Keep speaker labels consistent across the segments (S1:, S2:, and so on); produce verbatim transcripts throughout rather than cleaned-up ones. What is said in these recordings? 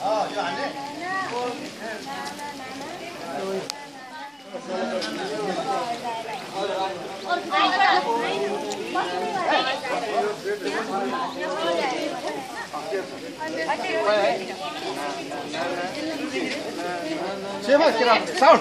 S1: Siapa kira sound?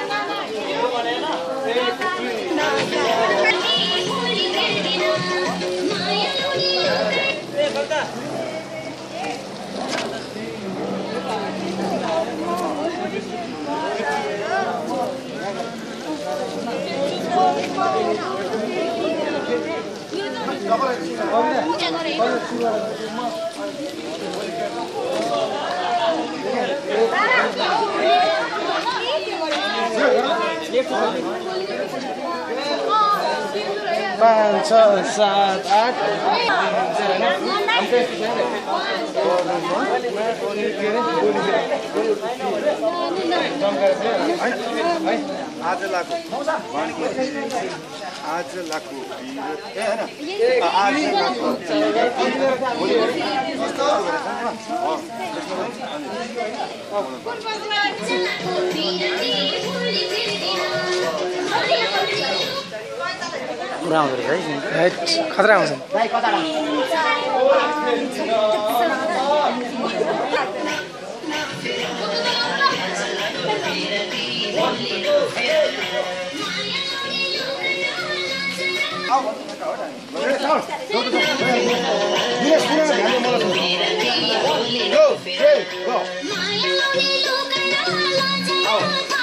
S1: पाँच छ सात आठ आज लागू आज लागू आज
S2: पुरा आउँदो रहेछ है खतरा आउँछ
S1: Go, go.